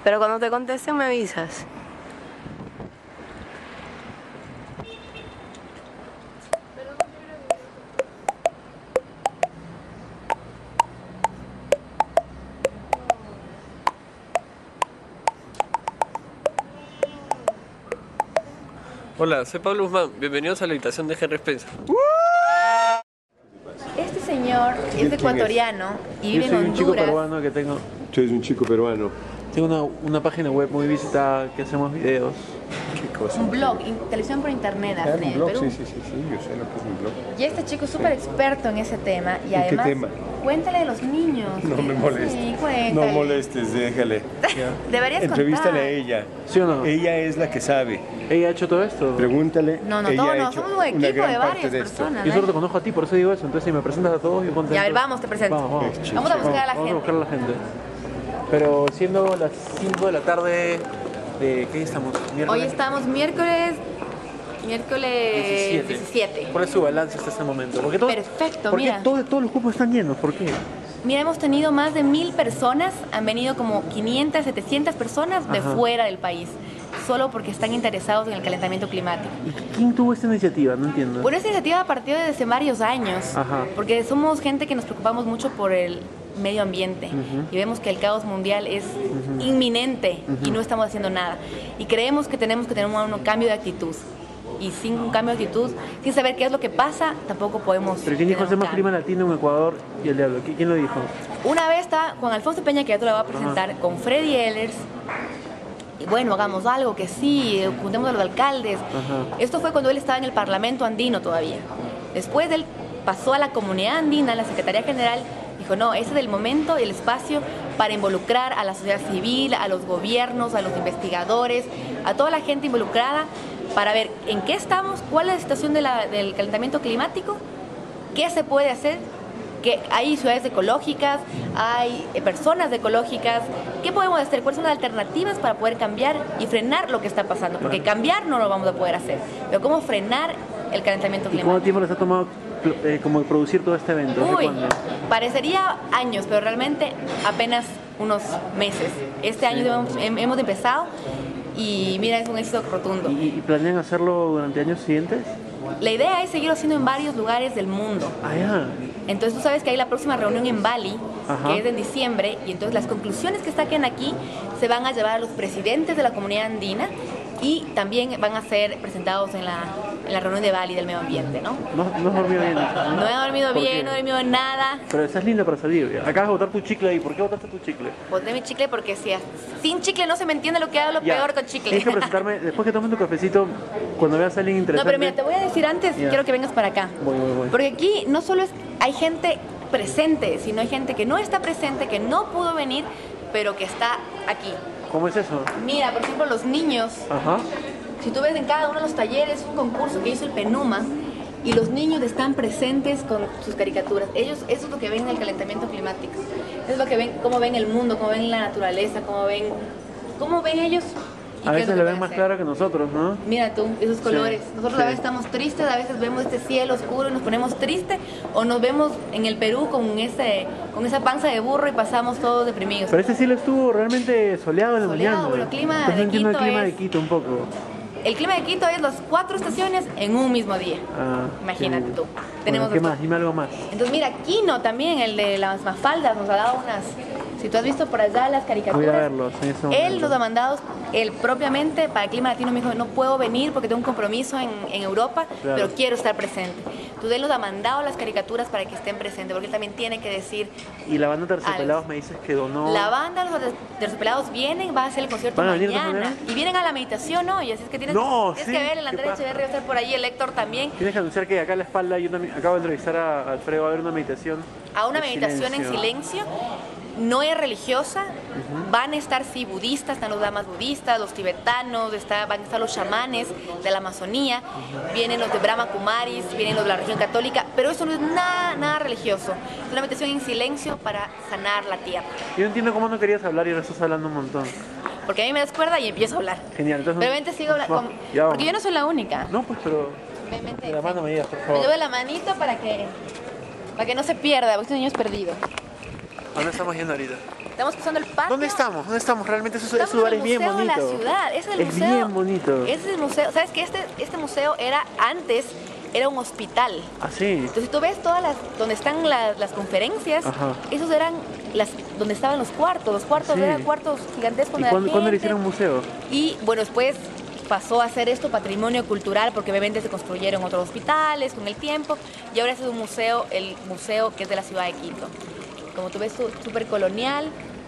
Pero cuando te conteste me avisas. Hola, soy Pablo Guzmán. Bienvenidos a la habitación de Henry Spencer. Este señor es ecuatoriano y vive en Honduras. Yo soy un chico peruano que tengo... Tú eres un chico peruano. Tengo una página web muy visitada que hacemos videos. ¿Qué cosa? Un blog, televisión por internet Ah, en un el blog, Perú. sí, yo sé lo que es un blog. Y este chico es súper experto en ese tema. Y qué además, tema? cuéntale de los niños. No me molestes. Sí, cuéntale. No molestes, déjale. Deberías Entrevístale contar. a ella. ¿Sí o no? Ella es la que sabe. ¿Ella ha hecho todo esto? Pregúntale. No, ella todos ha no, hecho somos un una equipo gran de parte varias de esto. personas. Yo solo te conozco a ti, por eso digo eso. Entonces si me presentas a todos, yo contento. Ya, a ver, vamos, te presento. Vamos. Vamos a buscar a la Vamos a gente. buscar a la gente. Pero siendo las 5 de la tarde de... ¿Qué estamos? Hoy estamos miércoles 17. ¿Cuál es su balance hasta este momento? Porque Perfecto, ¿por qué mira. todos los cupos están llenos? ¿Por qué? Mira, hemos tenido más de 1000 personas, han venido como 500, 700 personas de Ajá. fuera del país, solo porque están interesados en el calentamiento climático. ¿Y quién tuvo esta iniciativa? No entiendo. Bueno, esta iniciativa ha partido desde hace varios años, Ajá. porque somos gente que nos preocupamos mucho por el medio ambiente y vemos que el caos mundial es inminente y no estamos haciendo nada. Y creemos que tenemos que tener un cambio de actitud. Y sin un cambio de actitud, sin saber qué es lo que pasa, tampoco podemos... ¿Pero quién dijo tener hacer un más cambio. clima latino en Ecuador y el diablo? ¿Quién lo dijo? Una vez está Juan Alfonso Peña, que ya te lo voy a presentar, con Freddy Ehlers. Y bueno, hagamos algo, que sí, juntemos a los alcaldes. Ajá. Esto fue cuando él estaba en el Parlamento andino todavía. Después él pasó a la Comunidad Andina, a la Secretaría General, dijo, no, ese es el momento y el espacio para involucrar a la sociedad civil, a los gobiernos, a los investigadores, a toda la gente involucrada, para ver en qué estamos, cuál es la situación del calentamiento climático, qué se puede hacer, que hay ciudades ecológicas, hay personas ecológicas, qué podemos hacer, cuáles son las alternativas para poder cambiar y frenar lo que está pasando, porque cambiar no lo vamos a poder hacer, pero cómo frenar el calentamiento ¿Y cuánto climático. tiempo les ha tomado como producir todo este evento? ¿Hace Uy, cuándo? parecería años, pero realmente apenas unos meses. Este año hemos empezado y mira, es un éxito rotundo. ¿Y planean hacerlo durante años siguientes? La idea es seguirlo haciendo en varios lugares del mundo. Ah, ya. Entonces tú sabes que hay la próxima reunión en Bali, Ajá. que es en diciembre, y entonces las conclusiones que saquen aquí se van a llevar a los presidentes de la comunidad andina y también van a ser presentados en la reunión de Bali del medio ambiente, ¿no? No has dormido bien. No he dormido ¿Por bien, qué? no he dormido nada. Pero estás linda para salir. Acabas de botar tu chicle ahí. ¿Por qué botaste tu chicle? Boté mi chicle porque si sin chicle no se me entiende lo que hablo, Ya. peor con chicle. Tienes que presentarme, después que tomes tu cafecito, cuando veas a alguien No, interesante. pero mira, te voy a decir antes, Ya. quiero que vengas para acá. Voy. Porque aquí no solo hay gente presente, sino hay gente que no está presente, que no pudo venir, pero que está aquí. ¿Cómo es eso? Mira, por ejemplo, los niños. Ajá. Si tú ves en cada uno de los talleres un concurso que hizo el PENUMA y los niños están presentes con sus caricaturas. Ellos, eso es lo que ven en el calentamiento climático. Eso es lo que ven, cómo ven el mundo, cómo ven la naturaleza, cómo ven ellos. y A qué es veces lo lo que ven pueden más hacer. claro que nosotros, ¿no? Mira tú, esos colores. Nosotros sí. a veces estamos tristes, a veces vemos este cielo oscuro y nos ponemos tristes, o nos vemos en el Perú con esa panza de burro y pasamos todos deprimidos. Pero este cielo estuvo realmente soleado en la Soleado, mañana. bueno, el clima Entonces de no entiendo el Quito clima es- de Quito un poco. El clima de Quito es las 4 estaciones en un mismo día. Ah, Imagínate sí. tú. Tenemos Bueno, ¿qué los- más? Dime algo más. Entonces mira, Quino también, el de las Mafaldas, nos ha dado unas... Si tú has visto por allá las caricaturas... Voy a verlos en ese momento. Él nos ha mandado, él propiamente, para el clima latino, me dijo, no puedo venir porque tengo un compromiso en Europa, Claro. pero quiero estar presente. Entonces él nos ha mandado las caricaturas para que estén presentes, porque él también tiene que decir... Y la banda Terciopelados Alex. me dices que donó... La banda, los terciopelados vienen, va a hacer el concierto ¿Van a venir de mañana. manera? Y vienen a la meditación, ¿no? Y así es que tienes, No, tienes sí, que ver, el ¿qué Andrés pasa? Echeverri va a estar por ahí, el Héctor también. Tienes que anunciar que acá a la espalda yo también acabo de entrevistar a Alfredo, va a haber una meditación. A una de meditación en silencio. No es religiosa, van a estar sí budistas, están los lamas budistas, los tibetanos, van a estar los chamanes de la Amazonía, vienen los de Brahma Kumaris, vienen los de la región católica, pero eso no es nada religioso, es una meditación en silencio para sanar la tierra. Yo no entiendo cómo no querías hablar y ahora estás hablando un montón. Porque a mí me das cuerda y empiezo a hablar. Genial, entonces... Pero vente, sigo hablando, Vamos, ya porque vamos. yo no soy la única. No, pues, pero... Ven, vente, De la mano me digas, por Me favor. llevo la manito para que no se pierda, porque este niño es perdido. ¿A dónde estamos yendo ahorita? Estamos cruzando el patio. ¿Dónde estamos? ¿Dónde estamos? Realmente ese Estamos lugar en es el bien museo de bonito. la ciudad. Es el museo. Bien bonito. Ese es el museo. ¿Sabes qué? Este museo era antes un hospital. Ah, sí. Entonces tú ves todas donde están las conferencias, Ajá. esos eran donde estaban los cuartos. Los cuartos Sí. eran cuartos gigantescos. ¿Y de cuándo le gente. hicieron un museo? Y bueno, después pasó a ser esto patrimonio cultural porque obviamente se construyeron otros hospitales con el tiempo y ahora es un museo, el museo que es de la ciudad de Quito. Como tú ves, súper colonial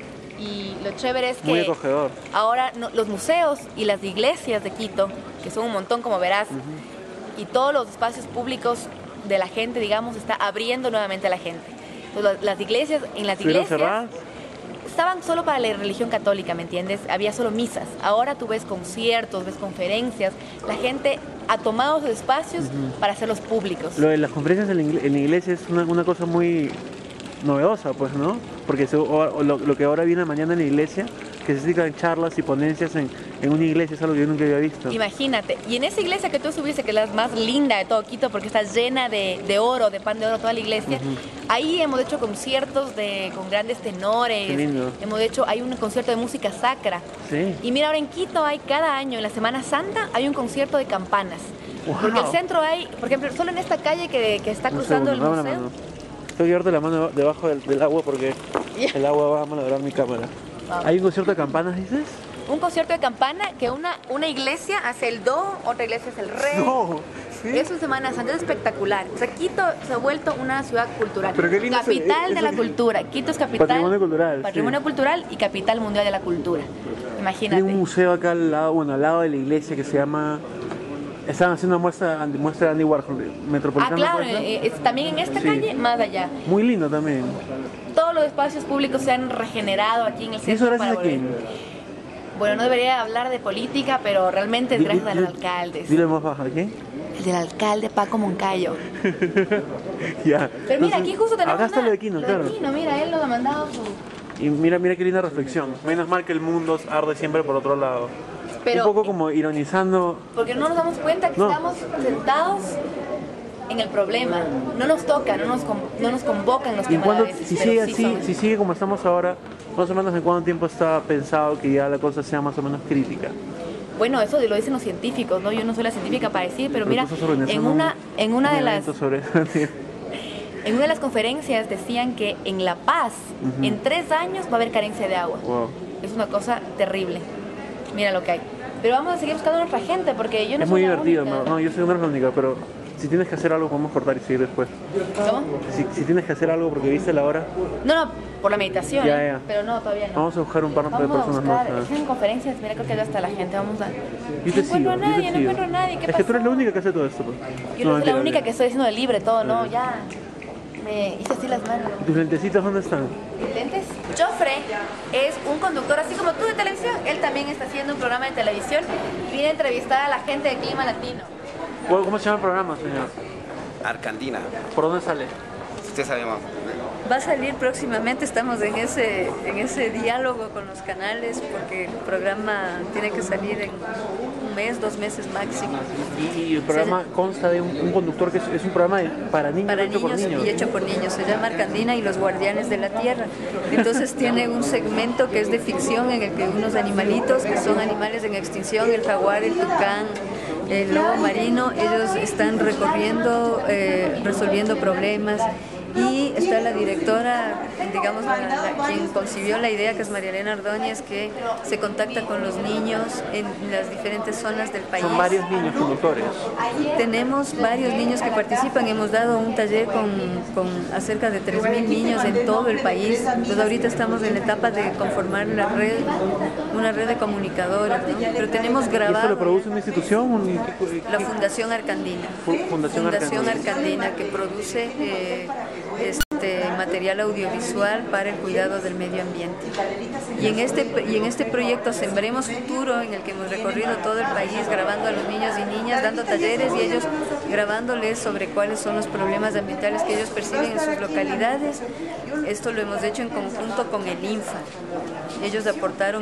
y lo chévere es Muy que acogedor. ahora los museos y las iglesias de Quito, que son un montón como verás, y todos los espacios públicos de la gente, digamos, está abriendo nuevamente a la gente. Entonces, las iglesias, en las ¿Estuvieron iglesias cerradas? estaban solo para la religión católica, ¿me entiendes? Había solo misas. Ahora tú ves conciertos, ves conferencias. La gente ha tomado esos espacios para hacerlos públicos. Lo de las conferencias en la iglesia es una cosa muy novedosa, pues, ¿no? Porque lo que ahora viene mañana en la iglesia, que se dedican charlas y ponencias en una iglesia, es algo que yo nunca había visto. Imagínate, y en esa iglesia que tú subiste, que es la más linda de todo Quito, porque está llena de oro, de pan de oro, toda la iglesia, ahí hemos hecho conciertos con grandes tenores. Qué lindo. Hay un concierto de música sacra. Sí. Y mira, ahora en Quito hay cada año, en la Semana Santa, hay un concierto de campanas. Wow. Porque el centro hay, por ejemplo, solo en esta calle que está cruzando el Dame la museo. mano. Tengo que llevarte la mano debajo del agua porque el agua va a malograr mi cámara. Vamos. ¿Hay un concierto de campanas, dices? Un concierto de campana que una iglesia hace el do, otra iglesia hace el re. No. ¿Sí? Es una Semana Santa, es espectacular. O sea, Quito se ha vuelto una ciudad cultural. Pero qué lindo Capital de la cultura. Quito es capital. Patrimonio cultural, Patrimonio sí. cultural y capital mundial de la cultura. Imagínate. Hay un museo acá al lado, al lado de la iglesia que se llama... Estaban haciendo una muestra de Andy Warhol, Metropolitana. Claro, ¿puede ser? también en esta Sí. calle, más allá. Muy lindo también. Todos los espacios públicos se han regenerado aquí en el ¿Y centro. eso gracias para a quién? volver. Bueno, no debería hablar de política, pero realmente es gracias a los alcaldes. Dile más bajo, ¿quién? El del alcalde Paco Moncayo. Ya. Pero mira, Entonces, aquí justo tenemos acá está lo de Quino, claro. Mira, él lo ha mandado su... Y mira qué linda reflexión. Menos mal que el mundo arde siempre por otro lado. Pero- un poco como ironizando. Porque no nos damos cuenta que No. estamos sentados en el problema. No nos toca, no nos convocan los Y cuando, camarades. si pero sigue sí así, son. si sigue como estamos ahora, más o menos en cuánto tiempo está pensado que ya la cosa sea más o menos crítica. Bueno, eso lo dicen los científicos, ¿no? Yo no soy la científica para decir, pero mira, tú estás organizando en una un de las evento sobre... en una de las conferencias decían que en La Paz, en 3 años va a haber carencia de agua. Wow. Es una cosa terrible. Mira lo que hay. Pero vamos a seguir buscando a nuestra gente porque yo no Es soy muy la divertido, única. no, yo soy una única, pero si tienes que hacer algo podemos cortar y seguir después. ¿Cómo? Si tienes que hacer algo porque viste la hora, No, por la meditación. Ya, ¿eh? ya. Pero no, todavía no. vamos a buscar un par de Vamos a personas buscar, más. en conferencias, mira, creo que ya está la gente, vamos a... Yo te no encuentro a sigo, yo nadie, te no sigo. encuentro a nadie, ¿qué Es que tú eres la pasó? única que hace todo esto. Pues. Yo no soy mentira, la única mentira. que estoy haciendo de libre todo, ¿no? Ya me hice así las manos. ¿Tus lentecitos dónde están? ¿Mis lentes? Joffre es un conductor, así como tú de televisión, él también está haciendo un programa de televisión y viene a entrevistar a la gente del clima latino. ¿Cómo se llama el programa, señor? Arcandina. ¿Por dónde sale? Usted sabe más. Va a salir próximamente, estamos en ese diálogo con los canales porque el programa tiene que salir en 1 mes, 2 meses máximo. Y el programa consta de un conductor que es un programa para niños, Para hecho por niños niños. y hecho por niños, se llama Arcandina y los Guardianes de la Tierra. Entonces tiene un segmento que es de ficción en el que unos animalitos que son animales en extinción, el jaguar, el tucán, el lobo marino, ellos están recorriendo, resolviendo problemas. Y está la directora, digamos, quien concibió la idea, que es María Elena Ordóñez, que se contacta con los niños en las diferentes zonas del país. Son varios niños conductores. Tenemos varios niños que participan, hemos dado un taller con acerca de 3.000 niños en todo el país. Entonces ahorita estamos en la etapa de conformar una red de comunicadores, ¿no? Pero tenemos ¿Y grabado... esto lo produce una institución? La Fundación Arcandina. Fundación Arcandina, que produce material audiovisual para el cuidado del medio ambiente. Y en este proyecto Sembremos Futuro, en el que hemos recorrido todo el país grabando a los niños y niñas, dando talleres y ellos grabándoles sobre cuáles son los problemas ambientales que ellos perciben en sus localidades. Esto lo hemos hecho en conjunto con el INFA. Ellos aportaron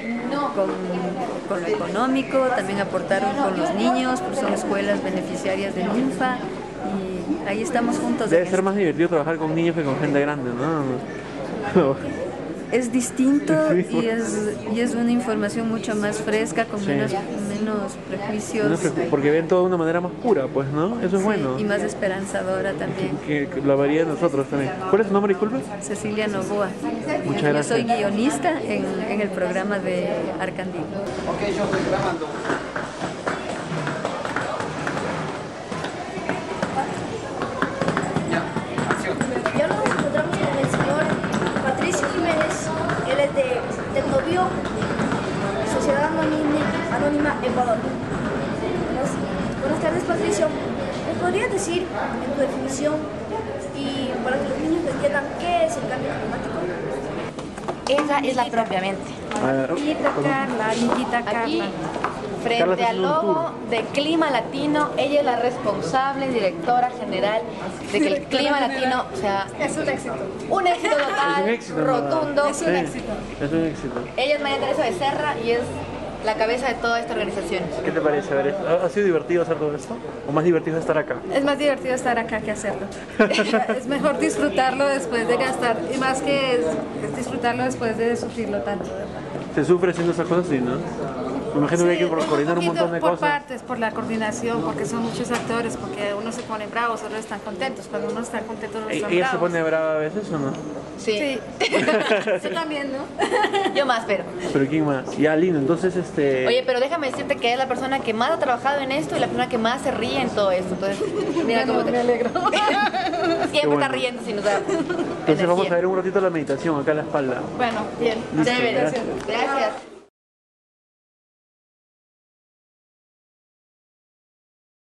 con lo económico, también aportaron con los niños, pues son escuelas beneficiarias del INFA. Y ahí estamos juntos. Debe ser más divertido trabajar con niños que con gente grande, ¿no? Es distinto y es una información mucho más fresca, con Sí. menos prejuicios. Porque ven todo de una manera más pura, pues, ¿no? Eso es Sí, bueno. y más esperanzadora también. Que la varía de nosotros también. ¿Cuál es tu nombre, disculpe? Cecilia Novoa. Muchas Yo gracias. soy guionista en el programa de Arcandino. Ok, yo estoy grabando. Ya, acción. Ya nos encontramos con el señor Patricio Jiménez, él es de Tecnovio, Sociedad Anónima Ecuador. Buenas tardes, Patricio. ¿Me podrías decir en tu definición y para que los niños entiendan qué es el cambio climático? Esa es la propiamente. Amiguita Carla, amiguita Aquí, Carla. frente Carla está al haciendo un logo de Clima Latino, ella es la responsable directora general de que el clima latino sea Es un éxito. un éxito total, Es un éxito, ¿verdad? rotundo. Es un éxito. Es un éxito. Ella es María Teresa Becerra y es la cabeza de toda esta organización. ¿Qué te parece? A ver, ¿ha sido divertido hacer todo esto? ¿O más divertido estar acá? Es más divertido estar acá que hacerlo. Es mejor disfrutarlo después de gastar, y más que es disfrutarlo después de sufrirlo tanto. Se sufre haciendo esas cosas, sí, ¿no? Me imagino que hay que coordinar un poquito montón de por cosas. partes, por la coordinación, porque son muchos actores, porque unos se ponen bravos, otros están contentos. Cuando uno está contento, otros están ¿Ella se bravos. pone brava a veces o no? Sí. Sí. Yo también, ¿no? Yo más, pero. ¿Pero quién más? Ya, lindo. Entonces, Oye, pero déjame decirte que es la persona que más ha trabajado en esto y la persona que más se ríe en todo esto. Entonces, mira cómo te... Me alegro. Siempre bueno. está riendo sin usar. Entonces vamos a ver un ratito la meditación acá a la espalda. Bueno, bien. Chévere. Gracias. Gracias.